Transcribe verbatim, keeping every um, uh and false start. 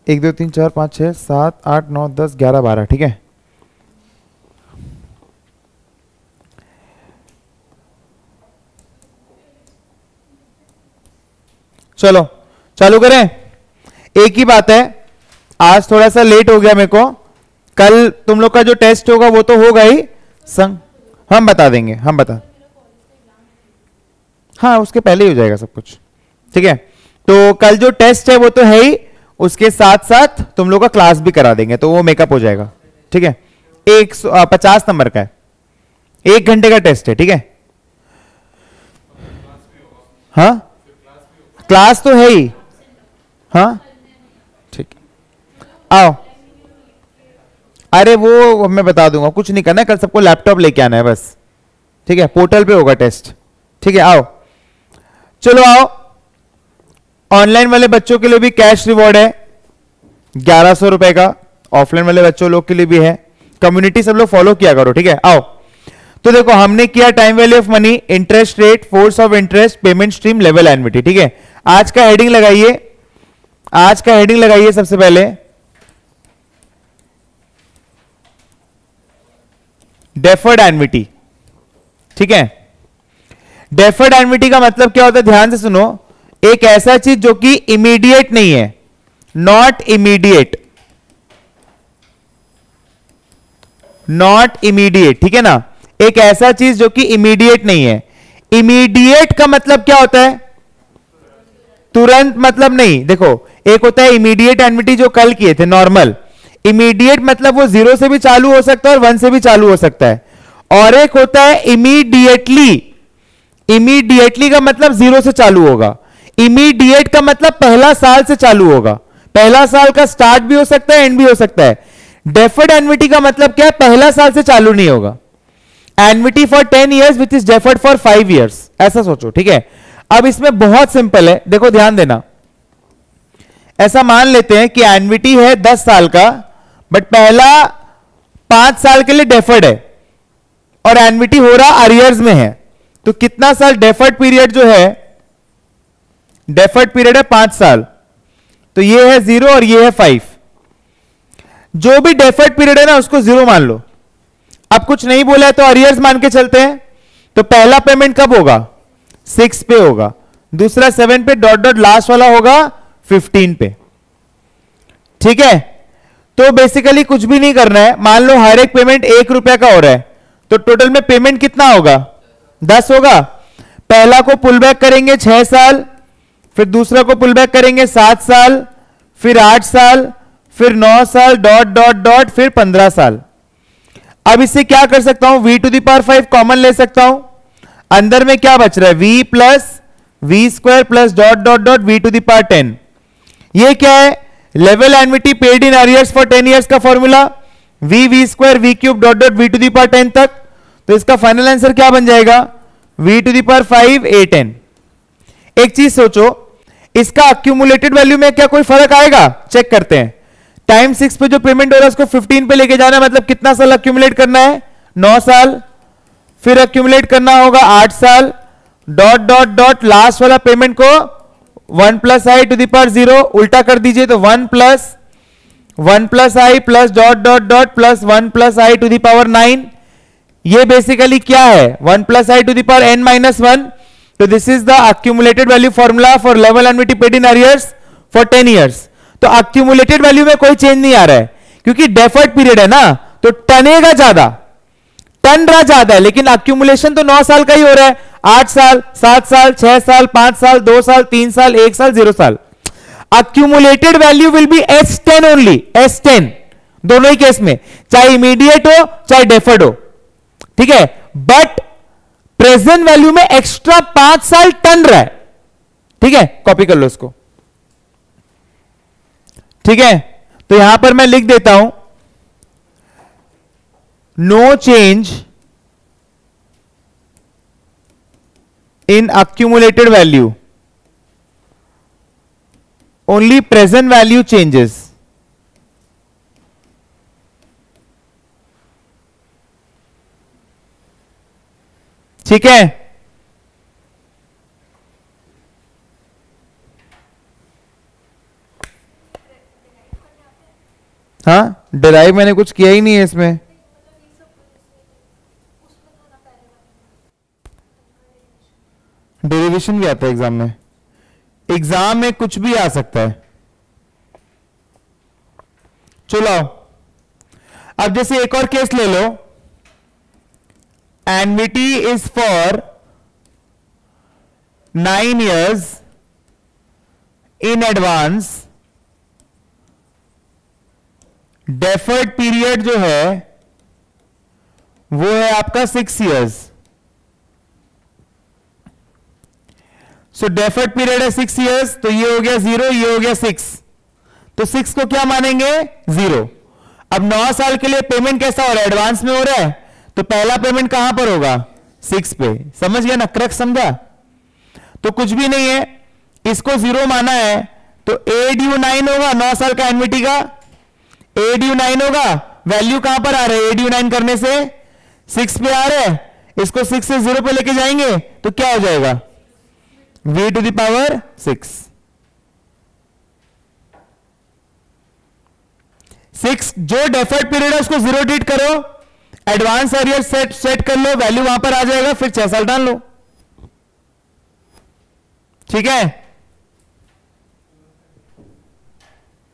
एक दो तीन चार पाँच छः सात आठ नौ दस ग्यारह बारह, ठीक है। चलो चालू करें। एक ही बात है, आज थोड़ा सा लेट हो गया मेरे को, कल तुम लोग का जो टेस्ट होगा वो तो होगा ही संग, हम बता देंगे, हम बता, हाँ उसके पहले ही हो जाएगा सब कुछ, ठीक है। तो कल जो टेस्ट है वो तो है ही, उसके साथ साथ तुम लोग का क्लास भी करा देंगे, तो वो मेकअप हो जाएगा, ठीक है। एक सौ पचास नंबर का है, एक घंटे का टेस्ट है, ठीक है। हाँ क्लास तो है ही, हाँ ठीक, आओ। अरे वो मैं बता दूंगा, कुछ नहीं करना है, कल सबको लैपटॉप लेके आना है बस, ठीक है। पोर्टल पे होगा टेस्ट, ठीक है। आओ चलो आओ। ऑनलाइन वाले बच्चों के लिए भी कैश रिवॉर्ड है ग्यारह सौ रुपए का, ऑफलाइन वाले बच्चों लोग के लिए भी है। कम्युनिटी सब लोग फॉलो किया करो, ठीक है। आओ तो देखो हमने किया time value of money, interest rate, force of interest, payment stream, level annuity, ठीक है। आज का हेडिंग लगाइए, आज का हेडिंग लगाइए सबसे पहले डेफर्ड एनविटी, ठीक है। डेफर्ड एनविटी का मतलब क्या होता है, ध्यान से सुनो। एक ऐसा चीज जो कि इमीडिएट नहीं है, नॉट इमीडिएट, नॉट इमीडिएट, ठीक है ना। एक ऐसा चीज जो कि इमीडिएट नहीं है। इमीडिएट का मतलब क्या होता है, तुरंत मतलब नहीं। देखो एक होता है इमीडिएट एनविटी जो कल किए थे नॉर्मल, इमीडिएट मतलब वो जीरो से भी चालू हो सकता है और वन से भी चालू हो सकता है। और एक होता है इमीडिएटली, इमीडिएटली का मतलब जीरो से चालू होगा, इमीडिएट का मतलब पहला साल से चालू होगा, पहला साल का स्टार्ट भी हो सकता है एंड भी हो सकता है। डेफर्ड एनविटी का मतलब क्या है, पहला साल से चालू नहीं होगा। Annuity for ten years which is deferred for five years, ऐसा सोचो, ठीक है। अब इसमें बहुत सिंपल है, देखो ध्यान देना। ऐसा मान लेते हैं कि एनविटी है दस साल का, बट पहला पांच साल के लिए डेफर्ड है और एनविटी हो रहा अरियर्स में है, तो कितना साल डेफर्ड पीरियड जो है, डेफर्ड पीरियड है पांच साल, तो ये है जीरो और ये है फाइव। जो भी डेफर्ड पीरियड है ना उसको जीरो मान लो। अब कुछ नहीं बोला है तो अरियर्स मान के चलते हैं। तो पहला पेमेंट कब होगा, सिक्स पे होगा, दूसरा सेवन पे, डॉट डॉट लास्ट वाला होगा फिफ्टीन पे, ठीक है। तो बेसिकली कुछ भी नहीं करना है। मान लो हर एक पेमेंट एक रुपया का हो रहा है, तो टोटल में पेमेंट कितना होगा, दस होगा। पहला को पुल बैक करेंगे छह साल, फिर दूसरा को पुल बैक करेंगे सात साल, फिर आठ साल, फिर नौ साल, डॉट डॉट डॉट, फिर पंद्रह साल। अब इससे क्या कर सकता हूं, v to the power five common ले सकता हूं। अंदर में क्या बच रहा है, v plus v square plus dot dot dot v to the power ten. ये क्या है, level annuity paid in arrears for ten years का formula, v v square v cube dot dot v to the power ten तक। तो इसका final answer क्या बन जाएगा, v to the power five a ten. एक चीज सोचो, इसका अक्यूमुलेटेड वैल्यू में क्या कोई फर्क आएगा, चेक करते हैं। टाइम सिक्स पे जो पेमेंट हो रहा है उसको फिफ्टीन पे लेके जाना, मतलब कितना साल अक्यूमुलेट करना है, नौ साल। फिर अक्यूमुलेट करना होगा आठ साल, डॉट डॉट डॉट लास्ट वाला पेमेंट को one plus i to the power zero उल्टा कर दीजिए, तो one plus one plus i plus dot dot dot plus one plus i to the power nine. ये बेसिकली क्या है, one plus i to the power n minus one. तो this is the accumulated value formula for level annuity paid in arrears for ten years. तो accumulated value में कोई change नहीं आ रहा है, क्योंकि डेफर्ड पीरियड है ना, तो टनेगा ज्यादा, टन रहा ज्यादा है, लेकिन अक्यूमुलेशन तो नौ साल का ही हो रहा है, आठ साल, सात साल, छह साल, पांच साल, दो साल, तीन साल, एक साल, जीरो साल। Accumulated value will be s ten only, s ten दोनों ही केस में, चाहे इमीडिएट हो चाहे डेफर्ड हो, ठीक है। बट प्रेजेंट वैल्यू में एक्स्ट्रा पांच साल टन रहा है, ठीक है। कॉपी कर लो इसको, ठीक है। तो यहां पर मैं लिख देता हूं, no change in accumulated value, only present value changes. ठीक है, हाँ, डिराइव मैंने कुछ किया ही नहीं है इसमें। डेरिवेशन भी आता है एग्जाम में। एग्जाम में कुछ भी आ सकता है। चलो अब जैसे एक और केस ले लो, annuity is for nine years in advance, deferred period जो है वो है आपका six years. So deferred period है सिक्स इयर्स, तो ये हो गया जीरो, ये हो गया सिक्स, तो सिक्स को क्या मानेंगे? जीरो। अब नौ साल के लिए पेमेंट कैसा हो रहा है? एडवांस में हो रहा है, तो पहला पेमेंट कहां पर होगा? सिक्स पे। समझ गया ना? क्रक्स समझा? तो कुछ भी नहीं है, इसको जीरो माना है, तो ए ड्यू नाइन होगा, नौ साल का एन्युटी का ए ड्यू नाइन होगा। वैल्यू कहां पर आ रहा है? ए ड्यू नाइन करने से सिक्स पे आ रहा है, इसको सिक्स से जीरो पे लेके जाएंगे तो क्या हो जाएगा? V to the power six. Six जो डेफर्ड पीरियड है उसको जीरो ट्रीट करो, एडवांस एरियर सेट सेट कर लो, वैल्यू वहां पर आ जाएगा, फिर छह साल डाल लो। ठीक है?